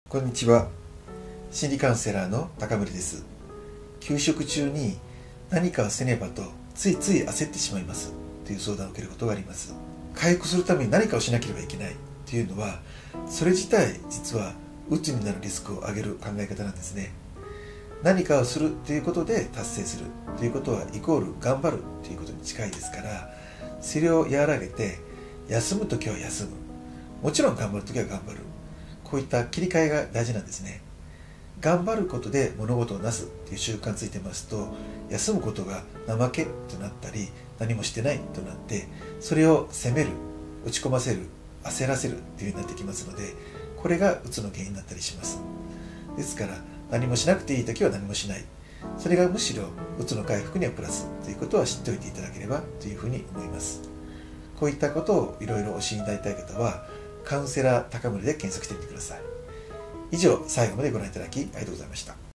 こんにちは。心理カウンセラーの高森です。休職中に何かをせねばとついつい焦ってしまいますという相談を受けることがあります。回復するために何かをしなければいけないというのは、それ自体実はうつになるリスクを上げる考え方なんですね。何かをするということで達成するということはイコール頑張るということに近いですから、それを和らげて休むときは休む、もちろん頑張るときは頑張る、こういった切り替えが大事なんですね。頑張ることで物事をなすという習慣ついてますと、休むことが怠けとなったり何もしてないとなって、それを責める、打ち込ませる、焦らせるという風になってきますので、これがうつの原因になったりします。ですから何もしなくていい時は何もしない、それがむしろうつの回復にはプラスということは知っておいていただければというふうに思います。こういったことをいろいろ教えになりたい方はカウンセラー高森で検索してみてください。以上、最後までご覧いただきありがとうございました。